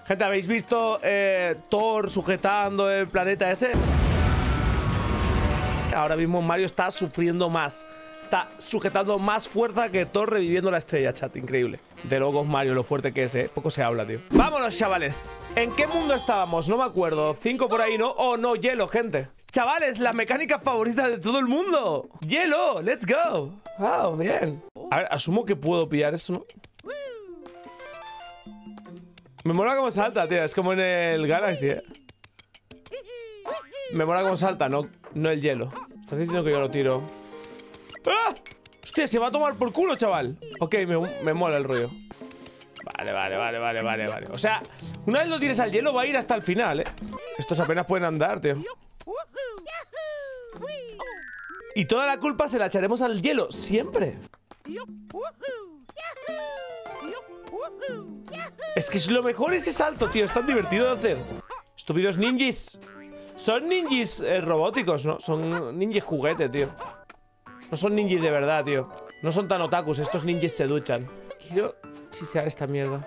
Gente, ¿habéis visto Thor sujetando el planeta ese? Ahora mismo Mario está sufriendo más. Está sujetando más fuerza que Thor reviviendo la estrella, chat. Increíble. De locos Mario, lo fuerte que es, Poco se habla, tío. Vámonos, chavales. ¿En qué mundo estábamos? No me acuerdo. 5 por ahí, ¿no? Oh, no, hielo, gente. Chavales, la mecánica favorita de todo el mundo. Hielo, let's go. Wow, bien. A ver, asumo que puedo pillar eso, ¿no? Me mola cómo salta, tío. Es como en el Galaxy, Me mola cómo salta, no el hielo. Estás diciendo que yo lo tiro. ¡Ah! Hostia, se va a tomar por culo, chaval. Ok, me mola el rollo. Vale. O sea, una vez lo tires al hielo va a ir hasta el final, Estos apenas pueden andar, tío. Y toda la culpa se la echaremos al hielo, siempre. Es que es lo mejor ese salto, tío. Es tan divertido de hacer. Estúpidos ninjas. Son ninjas robóticos, ¿no? Son ninjas juguete, tío. No son ninjas de verdad, tío. No son tan otakus. Estos ninjas se duchan. Quiero chisear esta mierda.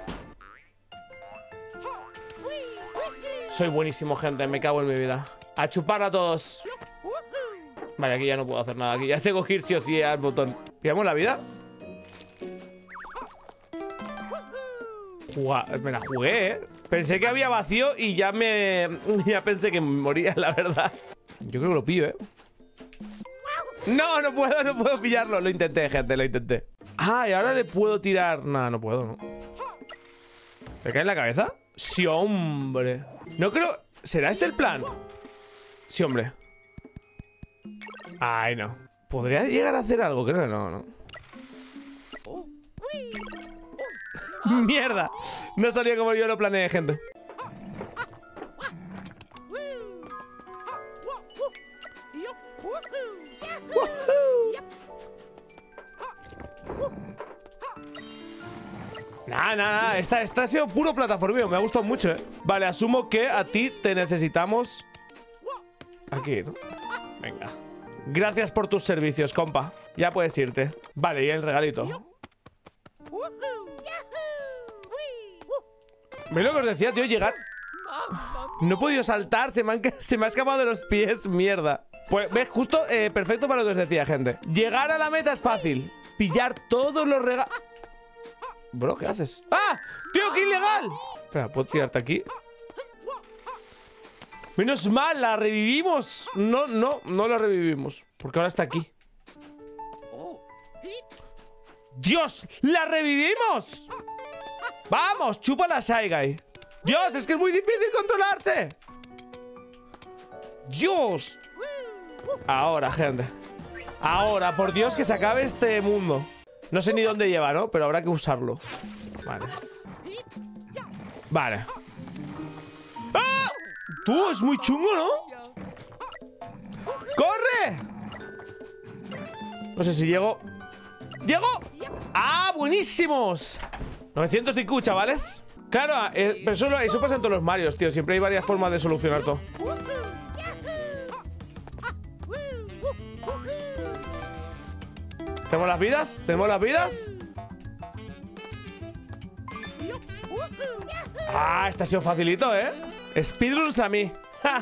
Soy buenísimo, gente. Me cago en mi vida. A chupar a todos. Vale, aquí ya no puedo hacer nada. Aquí ya tengo que ir sí o sí al botón. ¿Pillamos la vida? Me la jugué, Pensé que había vacío y ya pensé que me moría, la verdad. Yo creo que lo pillo, No puedo pillarlo. Lo intenté, gente, lo intenté. Ah, y ahora le puedo tirar. Nada, no puedo, ¿no? ¿Me cae en la cabeza? Sí, hombre. No creo... ¿Será este el plan? Sí, hombre. Ay, no. ¿Podría llegar a hacer algo? Creo que no. ¡Mierda! No salió como yo lo planeé, gente. Nada. Esta ha sido puro plataformeo. Me ha gustado mucho, Vale, asumo que a ti te necesitamos aquí, ¿no? Venga. Gracias por tus servicios, compa. Ya puedes irte. Vale, y el regalito. ¿Veis lo que os decía, tío? Llegar... No he podido saltar. Se me ha escapado de los pies. Mierda. Pues, ¿ves? Justo, perfecto para lo que os decía, gente. Llegar a la meta es fácil. Pillar todos los regalos... Bro, ¿qué haces? ¡Ah! ¡Tío, qué ilegal! Espera, ¿puedo tirarte aquí? Menos mal, la revivimos. No la revivimos. Porque ahora está aquí. ¡Dios! ¡La revivimos! ¡Vamos! ¡Chupa la Shy Guy! ¡Dios! Es que es muy difícil controlarse. ¡Dios! Ahora, gente. Ahora, por Dios, que se acabe este mundo. No sé ni dónde lleva, ¿no? Pero habrá que usarlo. Vale. ¡Ah! Tú, es muy chungo, ¿no? ¡Corre! No sé si llego. ¡Llego! ¡Ah, buenísimos! 900 de IQ, chavales. Claro, pero eso pasa en todos los Marios, tío. Siempre hay varias formas de solucionar todo. ¿Tenemos las vidas? ¿Tenemos las vidas? Ah, este ha sido facilito, Speedruns a mí. ¡Ja!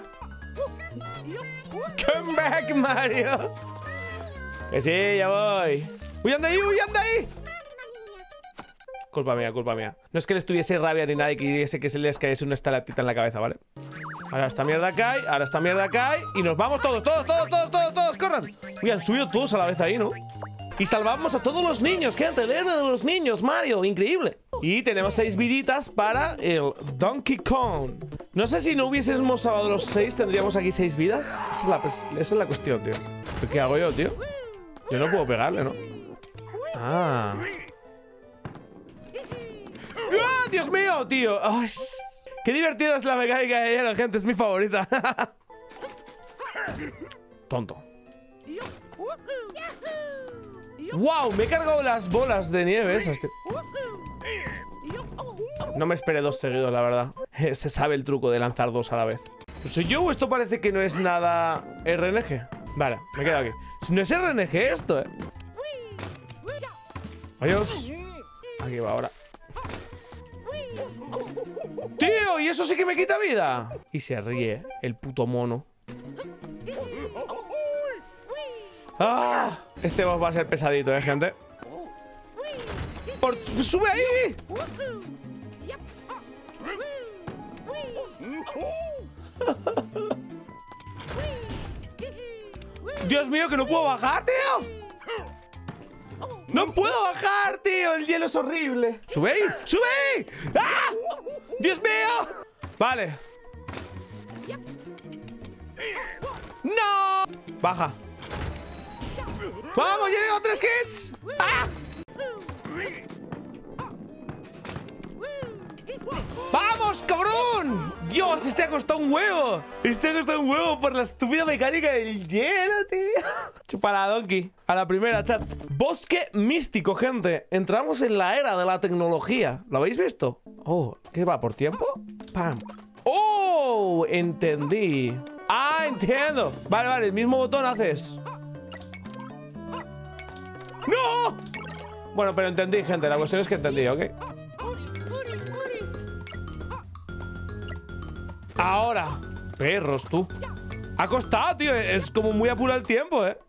Come back, Mario. Que sí, ya voy. ¡Huyan de ahí, huyan de ahí! Culpa mía, culpa mía. No es que les tuviese rabia ni nada y quisiese que se les cayese una estalactita en la cabeza, ¿vale? Ahora esta mierda cae, ahora esta mierda cae. Y nos vamos todos, corran. Uy, han subido todos a la vez ahí, ¿no? Y salvamos a todos los niños. Quédate el héroe de los niños, Mario. Increíble. Y tenemos 6 viditas para el Donkey Kong. No sé si no hubiésemos salvado los 6, tendríamos aquí 6 vidas. Esa es la cuestión, tío. ¿Qué hago yo, tío? Yo no puedo pegarle, ¿no? Ah. ¡Ah, Dios mío, tío! ¡Ay! ¡Qué divertida es la mecánica de hielo, gente! Es mi favorita. Tonto. ¡Wow! Me he cargado las bolas de nieve esas, tío. No me esperé 2 seguidos, la verdad. Se sabe el truco de lanzar 2 a la vez. ¿Soy yo o esto parece que no es nada RNG? Vale, me quedo aquí. No es RNG esto, Adiós. Aquí va ahora. ¡Tío! ¿Y eso sí que me quita vida? Y se ríe, el puto mono. ¡Ah! Este boss va a ser pesadito, gente. ¡Sube ahí! Dios mío, que no puedo bajar, tío. ¡No puedo bajar, tío! El hielo es horrible. ¡Sube ahí! ¡Sube ahí! ¡Ah! ¡Dios mío! Vale. ¡No! Baja. ¡Vamos! ¡Ya llevo 3 hits! ¡Ah! ¡Vamos, cabrón! Dios, este ha costado un huevo. Este ha costado un huevo por la estúpida mecánica del hielo, tío. Chupala, Donkey. A la primera, chat. Bosque místico, gente. Entramos en la era de la tecnología. ¿Lo habéis visto? Oh, ¿qué va? ¿Por tiempo? ¡Pam! ¡Oh! Entendí. ¡Ah, entiendo! Vale, vale, el mismo botón haces. ¡No! Bueno, pero entendí, gente. La cuestión es que entendí, ¿ok? Ahora. Perros, tú. Ha costado, tío. Es como muy apurado el tiempo, ¿eh?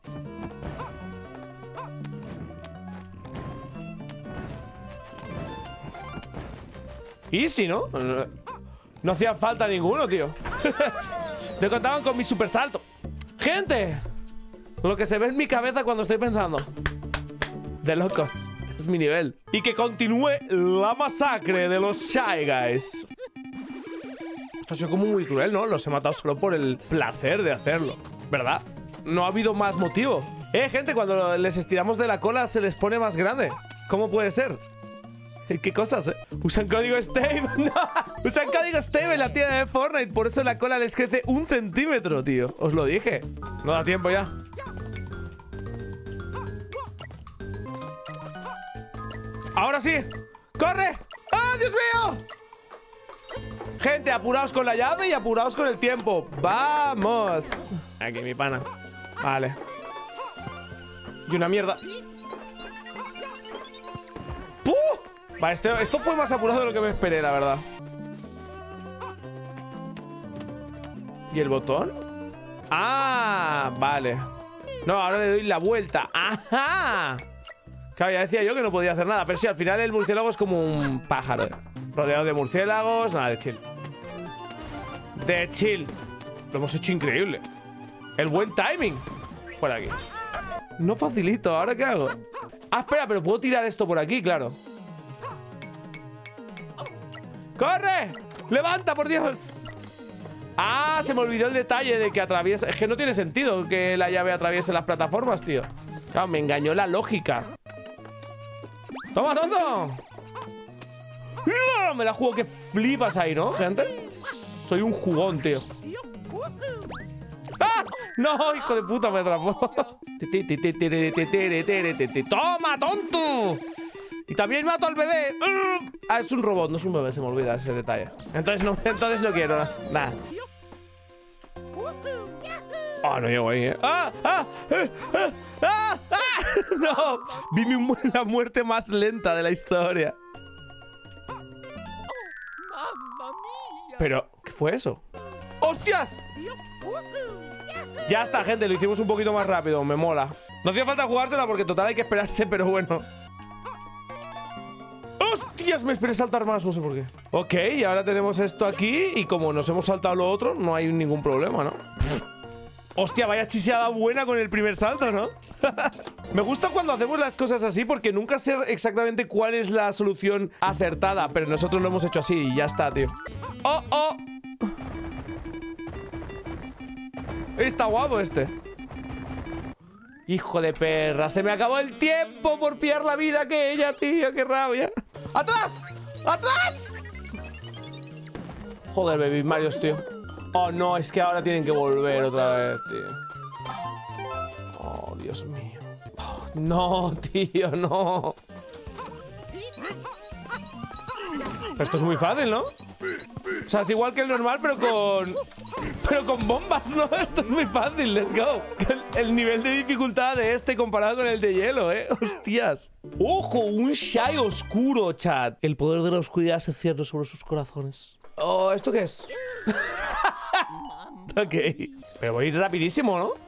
Easy, ¿no? No hacía falta ninguno, tío. No contaban con mi super salto. Gente, lo que se ve en mi cabeza cuando estoy pensando. De locos. Es mi nivel. Y que continúe la masacre de los Shy Guys. Esto ha sido como muy cruel, ¿no? Los he matado solo por el placer de hacerlo, ¿verdad? No ha habido más motivo. Gente, cuando les estiramos de la cola se les pone más grande. ¿Cómo puede ser? ¿Qué cosas, Usan código Stave. No. Usan código Stave en la tienda de Fortnite. Por eso la cola les crece 1 centímetro, tío. Os lo dije. No da tiempo ya. ¡Ahora sí! ¡Corre! ¡Ah, Dios mío! Gente, apuraos con la llave y apuraos con el tiempo. ¡Vamos! Aquí, mi pana. Vale. Y una mierda. ¡Puh! Vale, esto fue más apurado de lo que me esperé, la verdad. ¿Y el botón? ¡Ah! Vale. No, ahora le doy la vuelta. ¡Ajá! Claro, ya decía yo que no podía hacer nada. Pero sí, al final el murciélago es como un pájaro. Rodeado de murciélagos. Nada, de chill. De chill. Lo hemos hecho increíble. El buen timing. Fuera aquí. No facilito. ¿Ahora qué hago? Ah, espera, pero puedo tirar esto por aquí, claro. ¡Corre! ¡Levanta, por Dios! Ah, se me olvidó el detalle de que atraviesa. Es que no tiene sentido que la llave atraviese las plataformas, tío. Claro, me engañó la lógica. ¡Toma, tonto! ¡No! Me la juego que flipas ahí, ¿no, gente? Soy un jugón, tío. ¡Ah! ¡No, hijo de puta! Me atrapó. ¡Toma, tonto! Y también mato al bebé. Ah, es un robot, no es un bebé, se me olvida ese detalle. Entonces no quiero nada. Oh, no llego ahí, ¡Ah! ¡Ah! ¡Ah! ¡Ah! ¡Ah! ¡No! Vi la muerte más lenta de la historia. Pero, ¿qué fue eso? ¡Hostias! Ya está, gente, lo hicimos un poquito más rápido, me mola. No hacía falta jugársela porque total hay que esperarse, pero bueno. ¡Hostias! Me esperé saltar más, no sé por qué. Ok, y ahora tenemos esto aquí. Y como nos hemos saltado lo otro, no hay ningún problema, ¿no? Hostia, vaya chiseada buena con el primer salto, ¿no? Me gusta cuando hacemos las cosas así porque nunca sé exactamente cuál es la solución acertada. Pero nosotros lo hemos hecho así y ya está, tío. ¡Oh, oh! Está guapo este. Hijo de perra, se me acabó el tiempo por pillar la vida que ella, tío. ¡Qué rabia! ¡Atrás! ¡Atrás! Joder, Baby Marios, tío. Oh, no, es que ahora tienen que volver otra vez, tío. Oh, Dios mío. Oh, no, tío, no. Esto es muy fácil, ¿no? O sea, es igual que el normal, pero con bombas, ¿no? Esto es muy fácil, let's go. El nivel de dificultad de este comparado con el de hielo, Hostias. ¡Ojo! Un Shy oscuro, chat. El poder de la oscuridad se cierne sobre sus corazones. Oh, ¿esto qué es? Ok. Pero voy a ir rapidísimo, ¿no?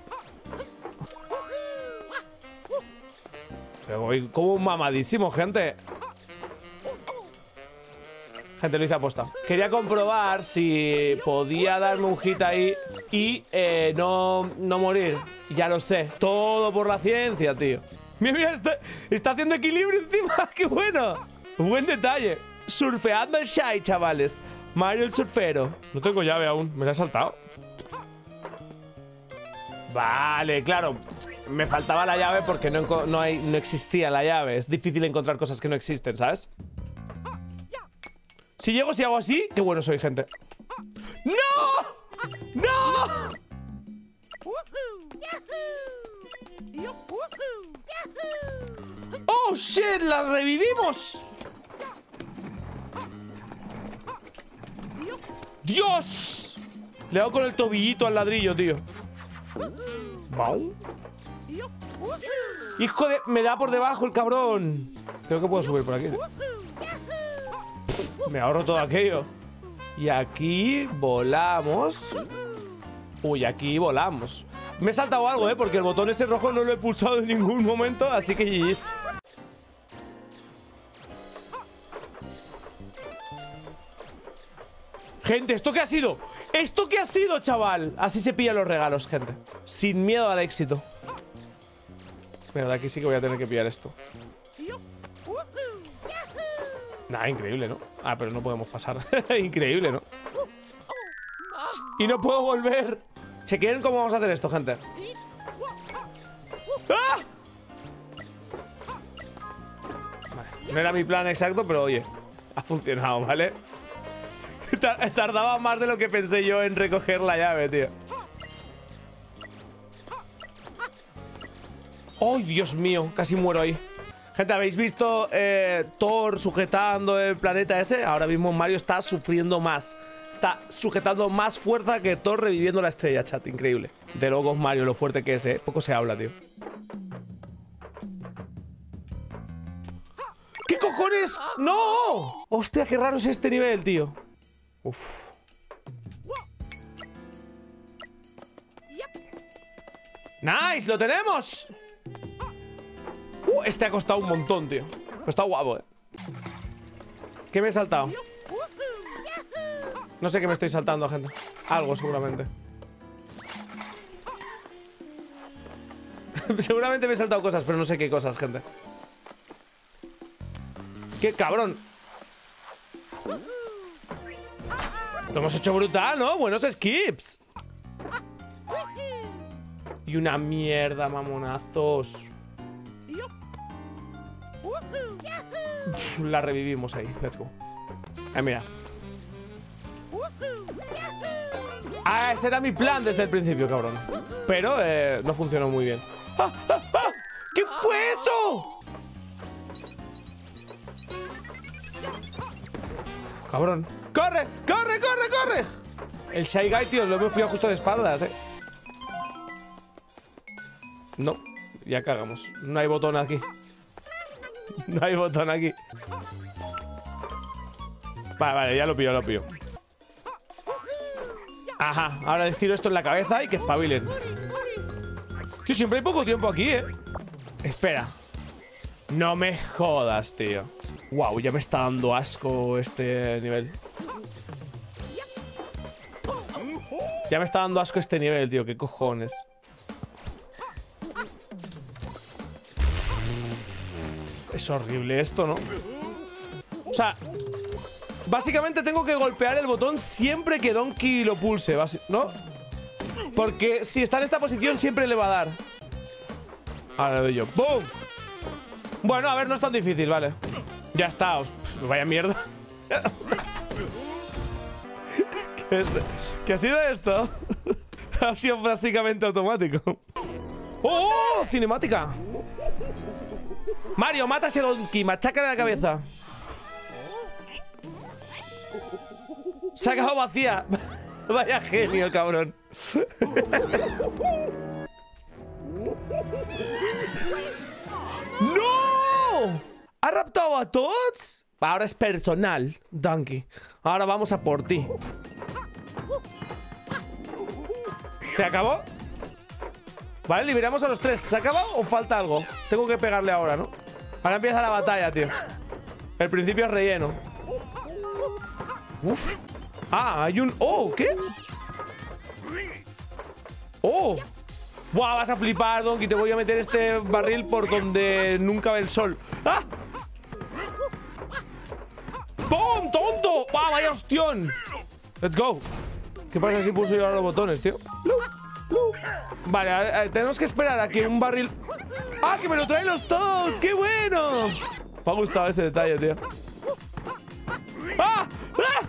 Pero voy como un mamadísimo, gente. Gente, lo hice aposta. Quería comprobar si podía darme un hit ahí y no morir. Ya lo sé. Todo por la ciencia, tío. Mira, está haciendo equilibrio encima. ¡Qué bueno! Buen detalle. Surfeando el Shy, chavales. Mario el surfero. No tengo llave aún. Me la he saltado. Vale, claro. Me faltaba la llave porque no existía la llave. Es difícil encontrar cosas que no existen, ¿sabes? Si llego, si hago así, qué bueno soy, gente. ¡No! ¡No! ¡Oh, shit! ¡La revivimos! ¡Dios! Le he dado con el tobillito al ladrillo, tío. ¿Bau? ¡Hijo de... Me da por debajo el cabrón! Creo que puedo subir por aquí. Me ahorro todo aquello. Y aquí volamos. Uy, aquí volamos. Me he saltado algo, porque el botón ese rojo no lo he pulsado en ningún momento. Así que GG's. Gente, ¿esto qué ha sido? ¿Esto qué ha sido, chaval? Así se pillan los regalos, gente. Sin miedo al éxito. Mira, de aquí sí que voy a tener que pillar esto. Nah, increíble, ¿no? Ah, pero no podemos pasar. Increíble, ¿no? Y no puedo volver. Chequen cómo vamos a hacer esto, gente. ¡Ah! Vale. No era mi plan exacto, pero oye, ha funcionado, ¿vale? Tardaba más de lo que pensé yo en recoger la llave, tío. ¡Ay, Dios mío! Casi muero ahí. Gente, ¿habéis visto Thor sujetando el planeta ese? Ahora mismo Mario está sufriendo más. Está sujetando más fuerza que Thor reviviendo la estrella, chat. Increíble. De locos Mario, lo fuerte que es, Poco se habla, tío. ¿Qué cojones? ¡No! Hostia, qué raro es este nivel, tío. Uf. ¡Nice! ¡Lo tenemos! Este ha costado un montón, tío. Pero está guapo, ¿Qué me he saltado? No sé qué me estoy saltando, gente. Algo, seguramente. Seguramente me he saltado cosas, pero no sé qué cosas, gente. ¡Qué cabrón! Lo hemos hecho brutal, ¿no? Buenos skips. Y una mierda, mamonazos. La revivimos ahí. Let's go. Mira. Ah, ese era mi plan desde el principio, cabrón. Pero no funcionó muy bien. ¡Ah, ah, ah! ¿Qué fue eso? Cabrón. ¡Corre! ¡Corre, corre, corre! El Shy Guy, tío, lo hemos pillado justo de espaldas, No, ya cagamos. No hay botón aquí. No hay botón aquí. Vale, ya lo pillo, lo pillo. Ajá, ahora les tiro esto en la cabeza y que espabilen. Tío, siempre hay poco tiempo aquí, Espera. No me jodas, tío. Wow, ya me está dando asco este nivel. Ya me está dando asco este nivel, tío. ¿Qué cojones? Es horrible esto, ¿no? O sea, básicamente tengo que golpear el botón siempre que Donkey lo pulse, ¿no? Porque si está en esta posición siempre le va a dar. Ahora le doy yo. ¡Bum! Bueno, a ver, no es tan difícil, vale. Ya está. Vaya mierda. ¿Qué ha sido esto? Ha sido básicamente automático. ¡Oh! ¡Cinemática! Mario, mata a ese Donkey, machácale la cabeza. Se ha quedado vacía. Vaya genio, cabrón. ¡No! ¿Ha raptado a Tots? Ahora es personal, Donkey. Ahora vamos a por ti. ¿Se acabó? Vale, liberamos a los 3. ¿Se ha acabado o falta algo? Tengo que pegarle ahora, ¿no? Ahora empieza la batalla, tío. El principio es relleno. Uf. Ah, hay un... Oh, ¿qué? Oh. Buah, vas a flipar, Donkey. Te voy a meter este barril por donde nunca ve el sol. ¡Ah! ¡Bum! ¡Tonto! ¡Buah, vaya ostión! Let's go. ¿Qué pasa si pulso yo ahora los botones, tío? Vale, a tenemos que esperar a que un barril... ¡Ah, que me lo traen los Toads! ¡Qué bueno! Me ha gustado ese detalle, tío. ¡Ah! ¡Ah!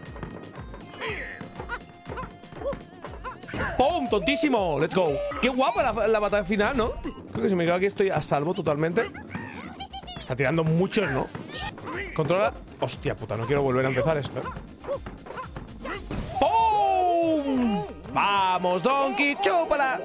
¡Pum! ¡Tontísimo! ¡Let's go! ¡Qué guapa la batalla final!, ¿no? Creo que si me quedo aquí estoy a salvo totalmente. Está tirando muchos, ¿no? Controla... Hostia puta, no quiero volver a empezar esto, ¿eh? ¡Pum! ¡Vamos, Donkey! ¡Chúpala!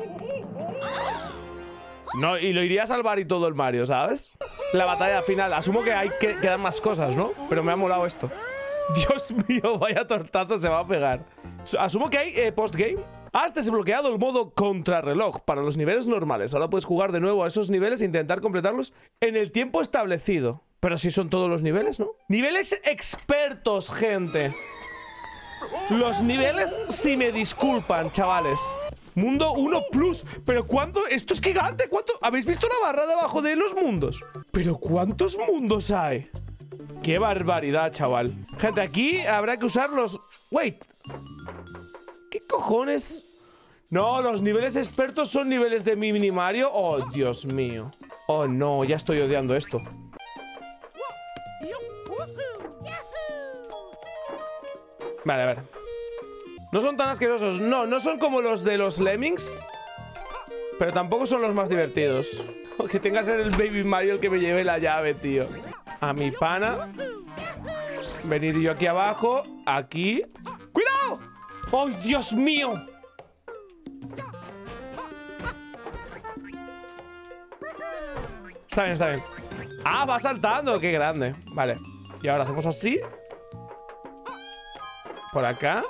No, y lo iría a salvar y todo el Mario, ¿sabes? La batalla final. Asumo que hay que quedan más cosas, ¿no? Pero me ha molado esto. Dios mío, vaya tortazo se va a pegar. Asumo que hay postgame. Has desbloqueado el modo contrarreloj para los niveles normales. Ahora puedes jugar de nuevo a esos niveles e intentar completarlos en el tiempo establecido. Pero si son todos los niveles, ¿no? Niveles expertos, gente. Los niveles, si me disculpan, chavales. Mundo 1 Plus. ¿Pero cuánto? Esto es gigante. ¿Cuánto? ¿Habéis visto la barra de abajo de los mundos? ¿Pero cuántos mundos hay? ¡Qué barbaridad, chaval! Gente, aquí habrá que usar los... Wait. ¿Qué cojones? No, los niveles expertos son niveles de Mini Mario. Oh, Dios mío. Oh, no, ya estoy odiando esto. Vale, a ver. No son tan asquerosos. No, no son como los de los Lemmings. Pero tampoco son los más divertidos. Que tenga que ser el Baby Mario el que me lleve la llave, tío. A mi pana. Venir yo aquí abajo. Aquí. ¡Cuidado! ¡Oh, Dios mío! Está bien, está bien. ¡Ah, va saltando! ¡Qué grande! Vale. Y ahora hacemos así. Por acá.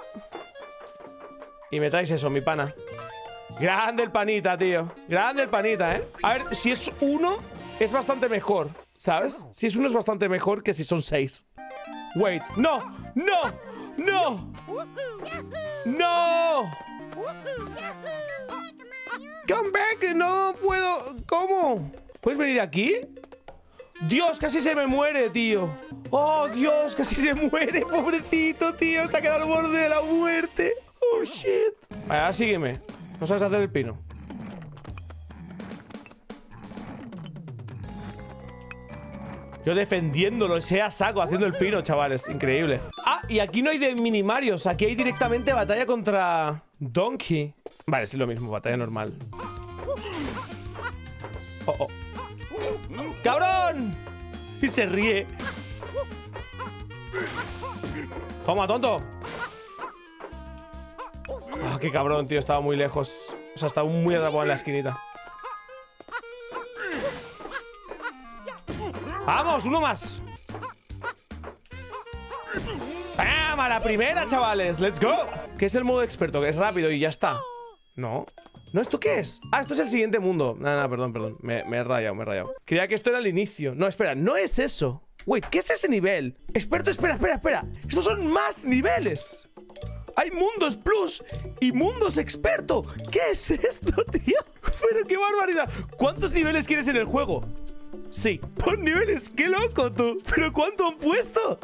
Y me traes eso, mi pana. Grande el panita, tío. Grande el panita, ¿eh? A ver, si es uno, es bastante mejor, ¿sabes? Si es uno es bastante mejor que si son 6. Wait. ¡No! ¡No! ¡No! ¡No! ¡Come back! ¡No puedo! ¿Cómo? ¿Puedes venir aquí? ¡Dios! Casi se me muere, tío. ¡Oh, Dios! Casi se muere, pobrecito, tío. Se ha quedado al borde de la muerte. ¡Oh, shit! Vale, ahora sígueme. No sabes hacer el pino. Yo defendiéndolo, sea saco, haciendo el pino, chavales. Increíble. Ah, y aquí no hay de Mini Marios. Aquí hay directamente batalla contra Donkey. Vale, sí, lo mismo, batalla normal. Oh, oh. ¡Cabrón! Y se ríe. Toma, tonto. Ah, qué cabrón, tío. Estaba muy lejos. O sea, estaba muy atrapado en la esquinita. ¡Vamos! ¡Uno más! ¡Pam! A la primera, chavales. ¡Let's go! ¿Qué es el modo experto? Que es rápido y ya está. No. ¿No? ¿Esto qué es? Ah, esto es el siguiente mundo. No, perdón, perdón. Me he rayado, me he rayado. Creía que esto era el inicio. No, espera, no es eso. Wait, ¿qué es ese nivel? Experto, espera, espera, espera. Estos son más niveles. Hay mundos plus y mundos experto. ¿Qué es esto, tío? Pero qué barbaridad. ¿Cuántos niveles quieres en el juego? Sí, pon niveles. ¡Qué loco, tú! ¿Pero cuánto han puesto?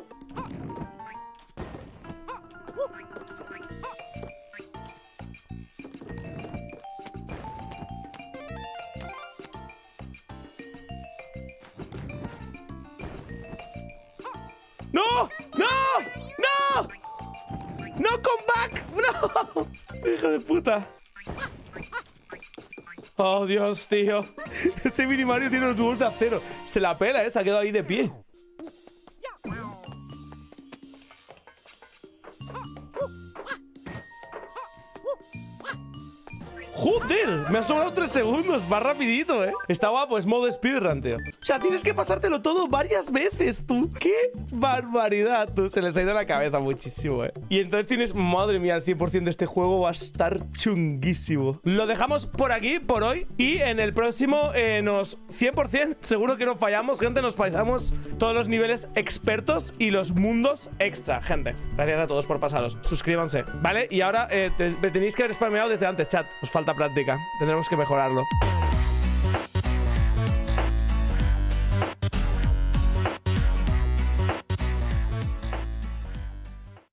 ¡No! ¡No! ¡No! ¡No, come back! ¡No! ¡Hijo de puta! ¡Oh, Dios, tío! Este Mini Mario tiene los huevos de acero. Se la pela, ¿eh? Se ha quedado ahí de pie. ¡Joder! Me ha sobrado 3 segundos. Va rapidito, ¿eh? Está guapo. Es modo speedrun, tío. O sea, tienes que pasártelo todo varias veces, tú. ¡Qué barbaridad, tú! Se les ha ido la cabeza muchísimo, Y entonces tienes... Madre mía, el 100% de este juego va a estar chunguísimo. Lo dejamos por aquí, por hoy. Y en el próximo nos... 100%, seguro que no fallamos, gente. Nos pasamos todos los niveles expertos y los mundos extra, gente. Gracias a todos por pasaros. Suscríbanse, ¿vale? Y ahora me tenéis que haber spameado desde antes, chat. Os falta práctica. Tendremos que mejorarlo.